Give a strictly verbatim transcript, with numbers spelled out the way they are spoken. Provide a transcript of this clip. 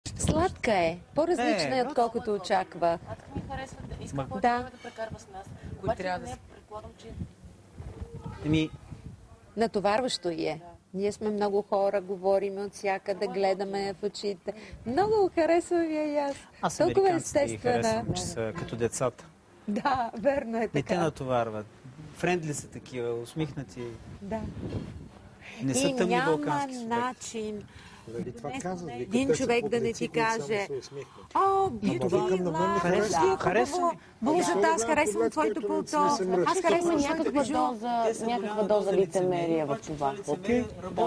Сладка е. По-различна е, Е, отколкото очаква. Аз ми харесва да искам Да. повече време да прекарва с нас. Обаче трябва да не се- предполагам, че Еми, Натоварващо й е. Ние сме много хора, говорим от всякъде, гледаме в очите. Много харесва ви и аз. аз Толкова американците ги естествена. харесвам, че са като децата. Да, верно е Не те така. натоварват. Френдли са такива, усмихнати. Да. Не са И тъмни няма балкански човек. начин Нали, това казват, вика, един те са човек по да не ти принцип и само каже: се усмихнат. О, бюти, викам, на мен ми харесва. лав, Харесва ми. Божата, аз Защо харесвам когато твоето не пълто. се мръщи? Аз харесвам Има твоето някаква бижу. доза, някаква доза лицемерие в това. Окей. Да.